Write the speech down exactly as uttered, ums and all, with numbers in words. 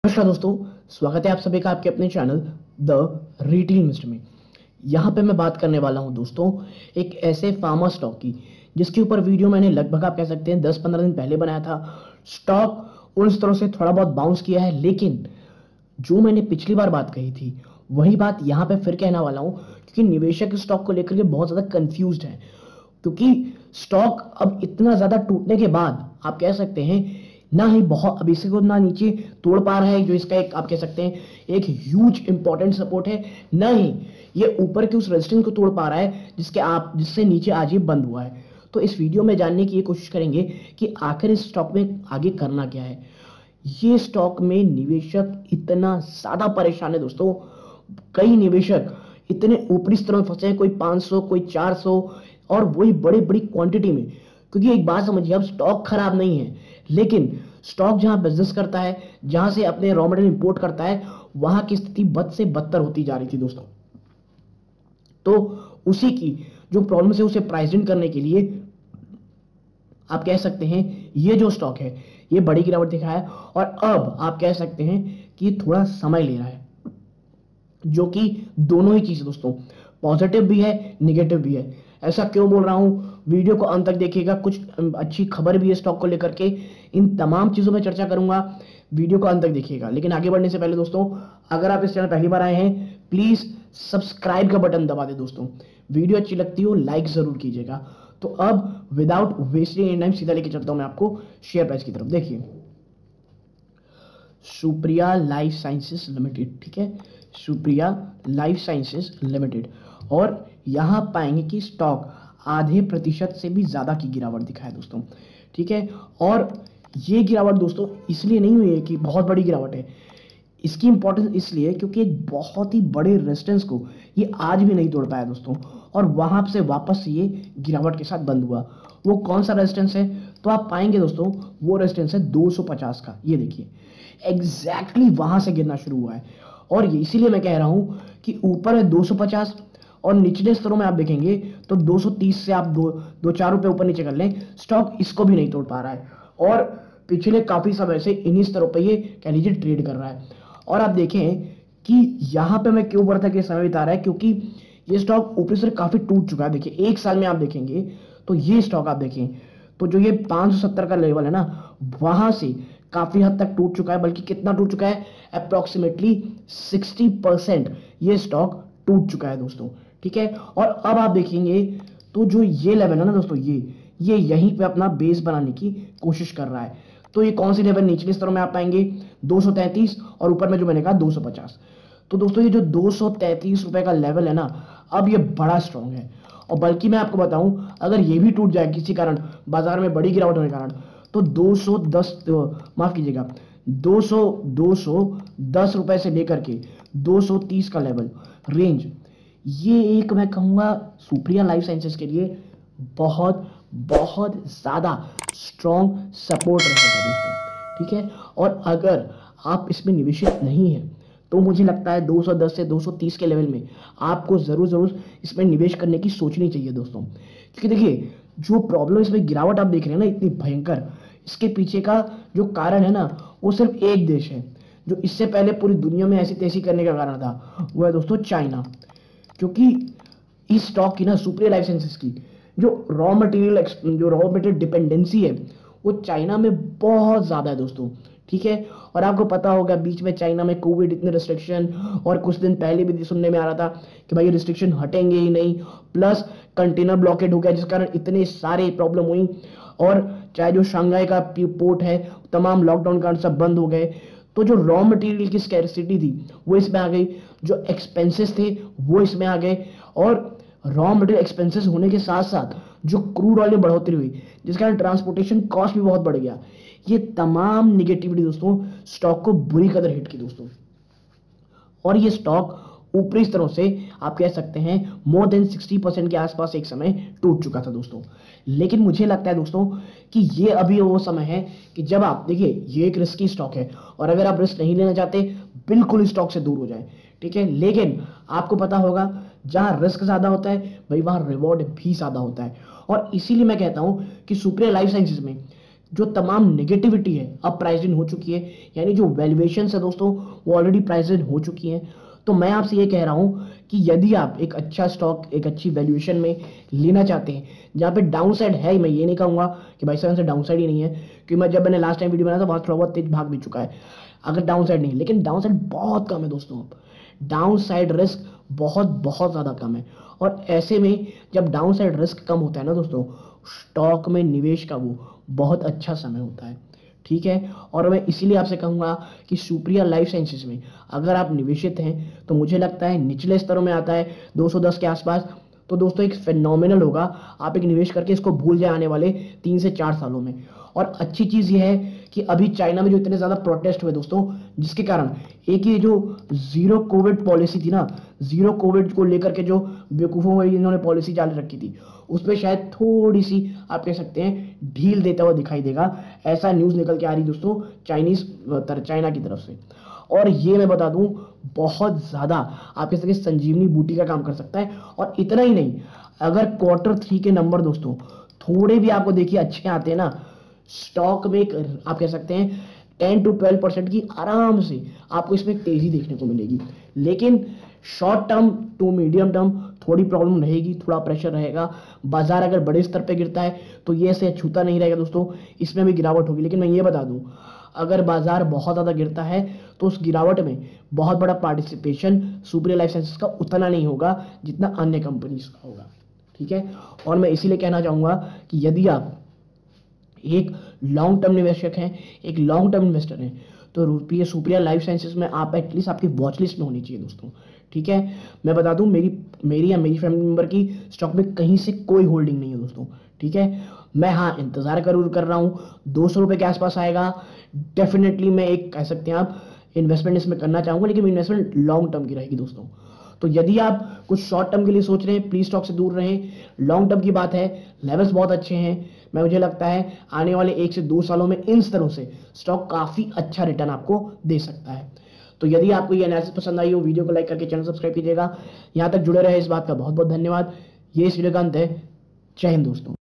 नमस्कार दोस्तों, स्वागत है आप सभी का आपके अपने चैनल द रिटेल इन्वेस्टर में। यहाँ पे मैं बात करने वाला हूँ दोस्तों एक ऐसे फार्मा स्टॉक की जिसके ऊपर वीडियो मैंने लगभग आप कह सकते हैं दस पंद्रह दिन पहले बनाया था। स्टॉक उस तरह से थोड़ा बहुत बाउंस किया है, लेकिन जो मैंने पिछली बार बात कही थी वही बात यहाँ पे फिर कहने वाला हूँ, क्योंकि निवेशक इस स्टॉक को लेकर के बहुत ज़्यादा कंफ्यूज्ड है। क्योंकि स्टॉक अब इतना ज़्यादा टूटने के बाद आप कह सकते हैं ना ही बहुत अब इसे को ना नीचे तोड़ पा रहा है, जो इसका एक आप कह सकते हैं एक ह्यूज इंपॉर्टेंट सपोर्ट है, ना ही ये ऊपर के उस रेजिस्टेंस को तोड़ पा रहा है जिसके आप जिससे नीचे आज ये बंद हुआ है। तो इस वीडियो में जानने की ये कोशिश करेंगे कि आखिर इस स्टॉक में आगे करना क्या है। ये स्टॉक में निवेशक इतना ज्यादा परेशान है दोस्तों, कई निवेशक इतने ऊपरी स्तर में फंसे हैं, कोई पाँच सौ कोई चार सौ, और वही बड़ी बड़ी क्वांटिटी में। क्योंकि एक बात समझिए, अब स्टॉक खराब नहीं है, लेकिन स्टॉक जहां बिजनेस करता है, जहां से अपने रॉ मटेरियल इंपोर्ट करता है, वहां की स्थिति बद से बदतर होती जा रही थी दोस्तों। तो उसी की जो प्रॉब्लम है उसे प्राइस इन करने के लिए आप कह सकते हैं ये जो स्टॉक है ये बड़ी गिरावट दिखा है, और अब आप कह सकते हैं कि थोड़ा समय ले रहा है, जो कि दोनों ही चीज दोस्तों पॉजिटिव भी है निगेटिव भी है। ऐसा क्यों बोल रहा हूं, वीडियो को अंत तक देखिएगा, कुछ अच्छी खबर भी है स्टॉक को लेकर के, इन तमाम चीजों में चर्चा करूंगा, वीडियो को अंत तक देखिएगा। लेकिन आगे बढ़ने से पहले दोस्तों, अगर आप इस चैनल पहली बार आए हैं प्लीज सब्सक्राइब का बटन दबा दे दोस्तों, वीडियो अच्छी लगती हो लाइक जरूर कीजिएगा। तो अब विदाउट वेस्टिंग एनी टाइम सीधा लेके चलता हूं मैं आपको शेयर प्राइस की तरफ। देखिए सुप्रिया लाइफ साइंसेस लिमिटेड, ठीक है, सुप्रिया लाइफ साइंसेस लिमिटेड, और यहां पाएंगे कि स्टॉक आधे प्रतिशत से भी ज्यादा की गिरावट दिखाए दोस्तों, ठीक है। और ये गिरावट दोस्तों इसलिए नहीं हुई है कि बहुत बड़ी गिरावट है, इसकी इंपॉर्टेंस इसलिए क्योंकि एक बहुत ही बड़े रेजिस्टेंस को ये आज भी नहीं तोड़ पाया दोस्तों, और वहां से वापस ये गिरावट के साथ बंद हुआ। वो कौन सा रेजिस्टेंस है, तो आप पाएंगे दोस्तों वो रेजिस्टेंस है दो सौ पचास का। ये देखिए एग्जैक्टली वहां से गिरना शुरू हुआ है, और ये इसीलिए मैं कह रहा हूं कि ऊपर है दो सौ पचास और निचले स्तरों में आप देखेंगे तो दो सौ तीस से आप दो दो चार रुपए ऊपर नीचे कर लें, स्टॉक इसको भी नहीं तोड़ पा रहा है, और पिछले काफी समय से इन्हीं स्तरों पर ये कह लीजिए ट्रेड कर रहा है। और आप देखें कि यहां पे मैं क्यों बोल रहा था कि समय बिता रहा है, क्योंकि ये स्टॉक ऊपरी से काफी टूट चुका है। देखिए एक साल में आप देखेंगे तो ये स्टॉक आप देखें तो जो ये पाँच सौ सत्तर का लेवल है ना, वहां से काफी हद तक टूट चुका है, बल्कि कितना टूट चुका है, अप्रोक्सीमेटली सिक्सटी परसेंट ये स्टॉक टूट चुका है दोस्तों, ठीक है। और अब आप देखेंगे तो जो ये लेवल है ना दोस्तों, ये ये यहीं पे अपना बेस बनाने की कोशिश कर रहा है। तो ये कौन सी लेवल, निचले स्तरों में आप पाएंगे दो सौ तैंतीस, और ऊपर में जो मैंने कहा दो सौ पचास। तो दोस्तों ये जो दो सौ तैंतीस रुपए का लेवल है ना, अब ये बड़ा स्ट्रॉन्ग है, और बल्कि मैं आपको बताऊं अगर ये भी टूट जाए किसी कारण, बाजार में बड़ी गिरावट होने के कारण, तो दो सौ दस माफ कीजिएगा दो सौ दो सौ दस रुपए से लेकर के दो सौ तीस का लेवल रेंज, ये एक मैं कहूंगा सुप्रिया लाइफ साइंसेस के लिए बहुत बहुत ज्यादा स्ट्रॉन्ग सपोर्ट रहेगा दोस्तों, ठीक है। और अगर आप इसमें निवेशित नहीं है तो मुझे लगता है दो सौ दस से दो सौ तीस के लेवल में आपको जरूर जरूर इसमें निवेश करने की सोचनी चाहिए दोस्तों। क्योंकि देखिए जो प्रॉब्लम इसमें गिरावट आप देख रहे हैं ना इतनी भयंकर, इसके पीछे का जो कारण है ना वो सिर्फ एक देश है जो इससे पहले पूरी दुनिया में ऐसी तैसी करने का कारण था, वो है दोस्तों चाइना। क्योंकि इस स्टॉक की ना सुप्रिया लाइफ साइंसेस की जो रॉ मटेरियल जो रॉ मटेरियल डिपेंडेंसी है वो चाइना में बहुत ज्यादा है दोस्तों, ठीक है। और आपको पता होगा बीच में चाइना में कोविड इतने रिस्ट्रिक्शन, और कुछ दिन पहले भी सुनने में आ रहा था कि भाई रिस्ट्रिक्शन हटेंगे ही नहीं, प्लस कंटेनर ब्लॉकेड हो गया जिस कारण इतने सारे प्रॉब्लम हुई, और चाहे जो शंघाई का पोर्ट है तमाम लॉकडाउन कारण सब बंद हो गए। तो जो रॉ मटेरियल की स्कैरसिटी थी वो इसमें आ गई, जो एक्सपेंसेस थे वो इसमें आ गए, और रॉ मटेरियल एक्सपेंसेस होने के साथ साथ जो क्रूड ऑयल में बढ़ोतरी हुई जिस कारण ट्रांसपोर्टेशन कॉस्ट भी बहुत बढ़ गया। ये तमाम निगेटिविटी दोस्तों स्टॉक को बुरी कदर हिट की दोस्तों, और ये स्टॉक ऊपरी स्तरों से आप कह सकते हैं मोर देन सिक्सटी परसेंट के आसपास एक समय टूट चुका था दोस्तों। लेकिन मुझे लगता है दोस्तों कि ये अभी वो समय है कि जब आप देखिए ये एक रिस्की स्टॉक है, और अगर आप रिस्क नहीं लेना चाहते बिल्कुल स्टॉक से दूर हो जाए, ठीक है। लेकिन आपको पता होगा जहां रिस्क ज्यादा होता है भाई वहां रिवॉर्ड भी ज्यादा होता है, और इसीलिए मैं कहता हूं कि सुप्रिया लाइफ साइंसेज में जो तमाम नेगेटिविटी है अब प्राइस इन हो चुकी है, यानी जो वैल्यूएशन है दोस्तों वो ऑलरेडी प्राइस इन हो चुकी है। तो मैं आपसे ये कह रहा हूं कि यदि आप एक अच्छा स्टॉक एक अच्छी वैल्यूएशन में लेना चाहते हैं जहां पे डाउन साइड है, मैं ये नहीं कहूंगा कि भाई सेवन से डाउन साइड ही नहीं है, क्योंकि मैं जब मैंने लास्ट टाइम वीडियो बनाया था वहां थोड़ा बहुत तेज भाग भी चुका है। अगर डाउन साइड नहीं है, लेकिन डाउन साइड बहुत कम है दोस्तों, डाउन साइड रिस्क बहुत बहुत ज़्यादा कम है। और ऐसे में जब डाउन साइड रिस्क कम होता है ना दोस्तों, स्टॉक में निवेश का वो बहुत अच्छा समय होता है, ठीक है। और मैं इसीलिए आपसे कहूँगा कि सुप्रिया लाइफ साइंसेज में अगर आप निवेशित हैं तो मुझे लगता है निचले स्तरों में आता है दो सौ दस के आसपास, तो दोस्तों एक फिनोमिनल होगा, आप एक निवेश करके इसको भूल जाए आने वाले तीन से चार सालों में। और अच्छी चीज़ यह है कि अभी चाइना में जो इतने ज़्यादा प्रोटेस्ट हुए दोस्तों, जिसके कारण एक ये जो जीरो कोविड पॉलिसी थी ना, जीरो कोविड को लेकर के जो बेवकूफ़ों में इन्होंने पॉलिसी जारी रखी थी, उस पर शायद थोड़ी सी आप कह सकते हैं ढील देता हुआ दिखाई देगा, ऐसा न्यूज़ निकल के आ रही दोस्तों चाइनीज़ चाइना की तरफ से। और ये मैं बता दूं बहुत ज़्यादा आप कह सकते संजीवनी बूटी का काम कर सकता है। और इतना ही नहीं, अगर क्वार्टर थ्री के नंबर दोस्तों थोड़े भी आपको देखिए अच्छे आते हैं ना, स्टॉक में एक आप कह सकते हैं टेन टू ट्वेल्व परसेंट की आराम से आपको इसमें तेजी देखने को मिलेगी। लेकिन short term to medium term थोड़ी प्रॉब्लम रहेगी, थोड़ा प्रेशर रहेगा। बाजार अगर बड़े स्तर पे गिरता है तो ये ऐसे छूता नहीं रहेगा दोस्तों, इसमें भी गिरावट होगी। लेकिन मैं ये बता दूं, अगर बाजार बहुत ज़्यादा गिरता है तो उस गिरावट में बहुत बड़ा पार्टिसिपेशन सुप्रिया लाइफ साइंसेज का उतना नहीं होगा जितना अन्य कंपनीज का होगा, ठीक है। और मैं इसीलिए कहना चाहूँगा कि यदि आप एक लॉन्ग टर्म निवेशक हैं, एक लॉन्ग टर्म इन्वेस्टर हैं, तो रुपये सुप्रिया लाइफ साइंसेज में आप एटलीस्ट आपकी वॉच लिस्ट में होनी चाहिए दोस्तों, ठीक है। मैं बता दूं मेरी मेरी या मेरी फैमिली मेंबर की स्टॉक में कहीं से कोई होल्डिंग नहीं है दोस्तों, ठीक है। मैं हाँ इंतज़ार जरूर कर रहा हूँ, दो सौ रुपये के आसपास आएगा डेफिनेटली। मैं एक कह सकते हैं आप इन्वेस्टमेंट इसमें करना चाहूँगा, लेकिन इन्वेस्टमेंट लॉन्ग टर्म की रहेगी दोस्तों। तो यदि आप कुछ शॉर्ट टर्म के लिए सोच रहे हैं, प्लीज स्टॉक से दूर रहें। लॉन्ग टर्म की बात है, लेवल्स बहुत अच्छे हैं, मैं मुझे लगता है आने वाले एक से दो सालों में इन स्तरों से स्टॉक काफ़ी अच्छा रिटर्न आपको दे सकता है। तो यदि आपको ये एनालिसिस पसंद आई हो, वीडियो को लाइक करके चैनल सब्सक्राइब कीजिएगा। यहाँ तक जुड़े रहे इस बात का बहुत बहुत धन्यवाद। ये इस वीडियो का अंत है। जय हिंद दोस्तों।